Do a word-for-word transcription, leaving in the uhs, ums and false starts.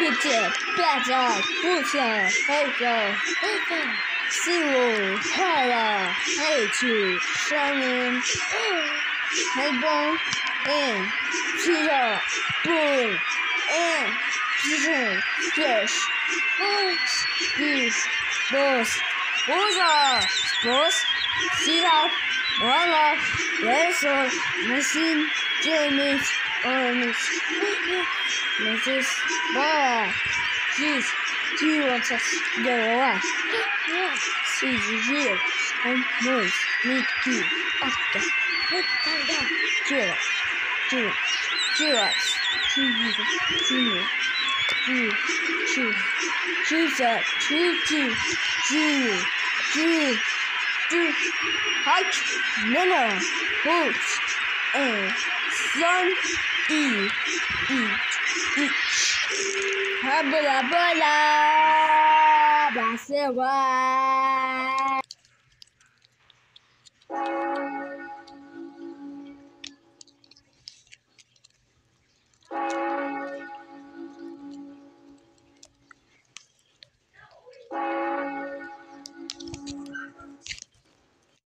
Bitte, better, guter, helfer, zero, higher, eighty, seven, headbone, and zero, boom, and zero, yes, this, boss, boss, boss, sit up, voila, vessel, machine, James, Ernest, Mrs. Ball, Jeez, she wants us to go away. She's here, and noise, need key, after, head down, Jira, Jira, Jira, Jira, Jira, Jira, Jira, Jira, Jira, Jira, Jira, Jira, Hike, Nana, Boots, and Sun, E, E, each. Blah, blah, blah, blah, blah, blah.